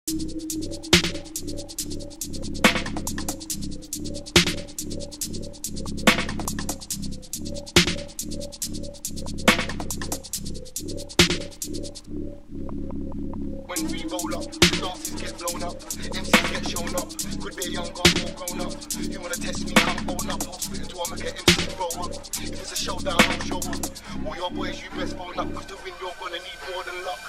When we roll up, dances get blown up, MCs get shown up. Could be a young girl or grown up. You wanna test me? I'm old up. I'll spit into I'ma get MC roll up. If it's a showdown, I'll show up. All your boys, you best bone up, 'cause to win you're gonna need more than luck.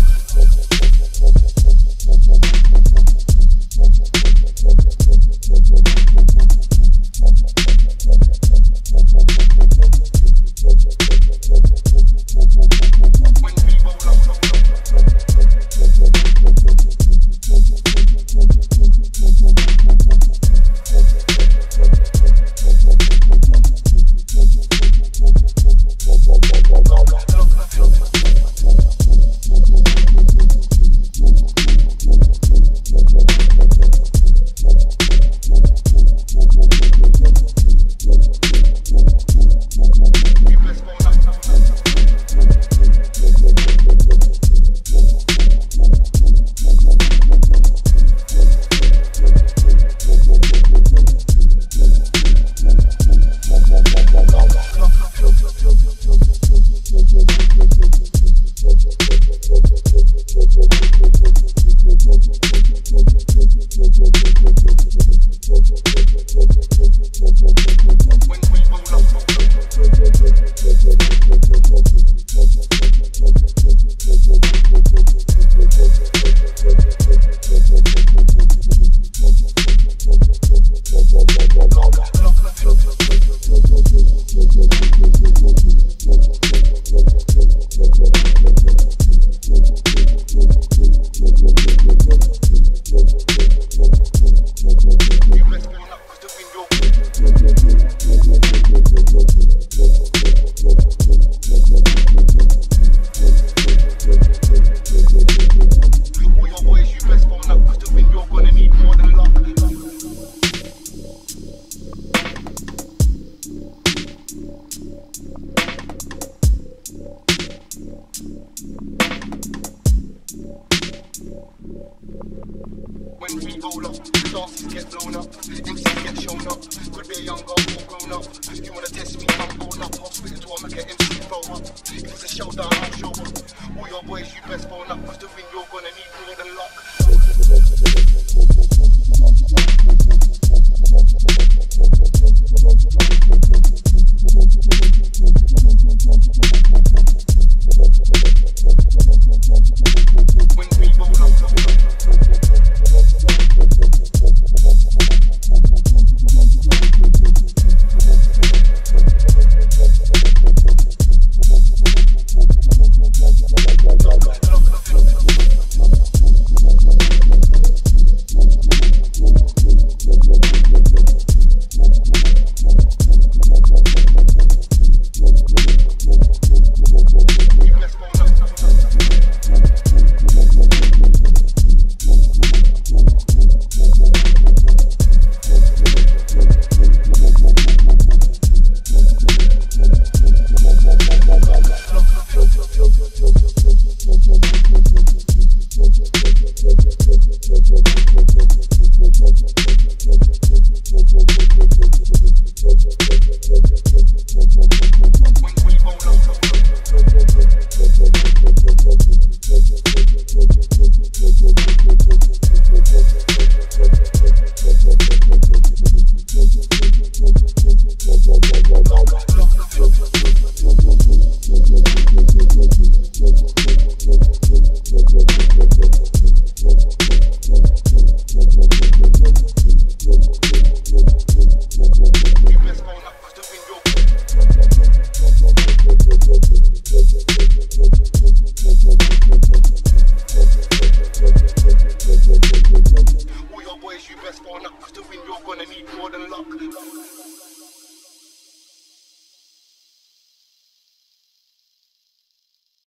When we roll up, dances get blown up, MCs get shown up. Could be a young girl or grown up. You wanna test me? I'm old up. I'll spit into I'ma get MC roll up. If it's a showdown, I'll show up. All your boys, you best bone up.